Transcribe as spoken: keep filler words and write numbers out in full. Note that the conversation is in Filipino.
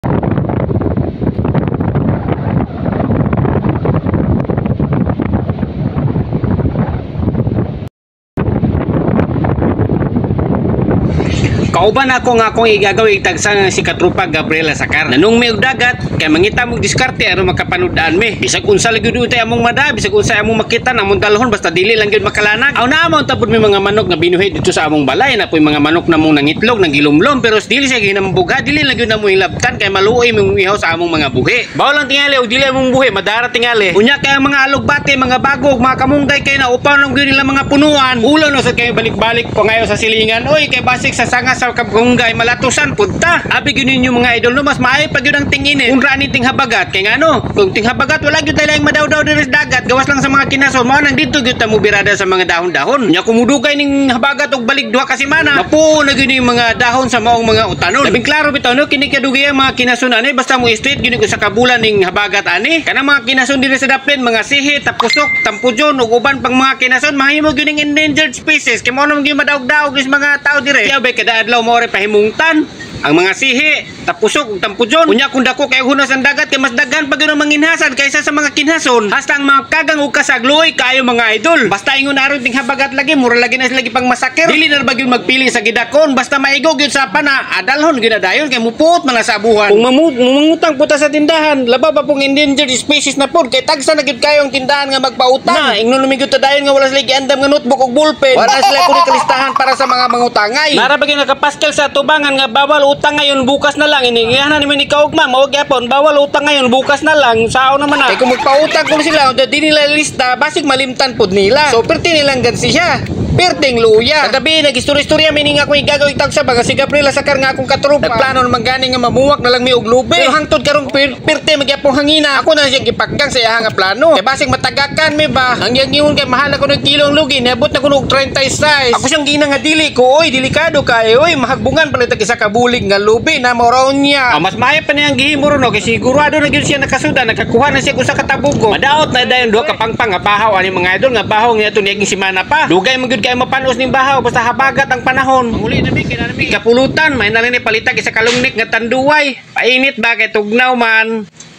Kauban ako nga akong igagawin tagsa nga si Katrupa Gabriela Sakar. Nanong may dagat kay mangita mo diskarte aron makapanudaan me. Bisag unsa lagi dito among mada, bisag unsa among makita among dalhon basta dili lang gyud makalanag. Aw na amon tapod may mga manok nga binuhi dito sa among balay na poy mga manok na mong nangitlog nangilumlom pero dili siya ginambuga, dili lang gyud na mo hilabtan kay maluoy mong ihaw sa among mga buhi. Bawo lang tingali og dili among buhi madara tingali. Unya kay ang mga alugbati, mga bagog, mga kamunggay kay na upaw lang gyud nila mga punuan. Ulo no sa kay balik-balik pangayo sa silingan. Oy kay basik sa sanga sa kapunggay malatusan punta. Abi gyud ninyo mga idol no mas maayo pa gyud ang tinginin. Unra ni tinghabagat kay ngano? Kung tinghabagat wala gyud tayo madawdaw diri sa dagat gawas lang sa mga kinason mao nang dito gyud ta mo birada sa mga dahon-dahon. Nya kumudugay ning habagat og balik duha ka semana. Mapuo na gyud ning mga dahon sa maong mga utanon. Labing klaro bitaw no kini kadugay ang mga kinason ani basta mo straight gyud ko sa kabulan ning habagat ani. Kana mga kinason diri sa daplin mga sihi, tapusok, tampujon ug uban pang mga kinason mahimo gyud ning endangered species kay mao na gyud madawdaw is mga tao dire. Kaya bay kada adlaw mo pahimungtan ang mga sihi, tapusok ug tampujon. Unya kung dako kay hunos ang dagat kay mas daghan pa gyud ang manginhasan kaysa sa mga kinhason. Hasta ang mga kagang ug kasagloy kayo mga idol. Basta ingon aron ting habagat lagi mura lagi na sila pang masaker. Dili na ba gyud magpili sa gidakon basta maigo gyud sa pana adalhon gyud dayon kay mupuot man sa abuhan. Kung mamutang puta sa tindahan, laba pa pong endangered species na pod kay tagsa na gyud kayo ang tindahan nga magpautang. Na ingnon mi gyud ta dayon nga wala sila giandam nga notebook ug ballpen. Wala sila kuno kalistahan para sa mga mangutangay. Nara ba gyud nakapaskel sa tubangan nga bawal utang ngayon bukas na lang iniiyahan ni man ikaw ugma mao gyapon bawal utang ngayon bukas na lang sao naman na kay kung magpautang kung sila di nila lista basig malimtan pod nila so perti nilang gansi siya perting luya kagabi nag-istorya-istorya meaning ako igagawin tag sa baga si Gabriela Sakar nga akong katrupa nagplano naman gani nga mamuwak na lang mi og lube pero hangtod karong perti magyapong hangina ako na siya gipaggang sa iya nga plano kay basig matagakan mi ba ang yangiun kay mahal ako ng kilong lugi nabot na kuno og thirty-six ako siyang gina nga dili ko oy delikado kay oy mahagbungan pala tag isa ka bulig nga lube na moraon niya ah, mas maayo pa niyang gihimo ron no kay sigurado na gyud siya nakasuda nakakuha na siya usa ka tabugo madaot na dayon duha ka pangpang nga bahaw ani mga idol nga bahaw niya tun niyang semana pa dugay man gyud kay mapanos ning bahaw basta habagat ang panahon manguli na mi kinami kapulutan may nalang ni palitag isa kalungnik nga tanduway painit ba kay tugnaw man.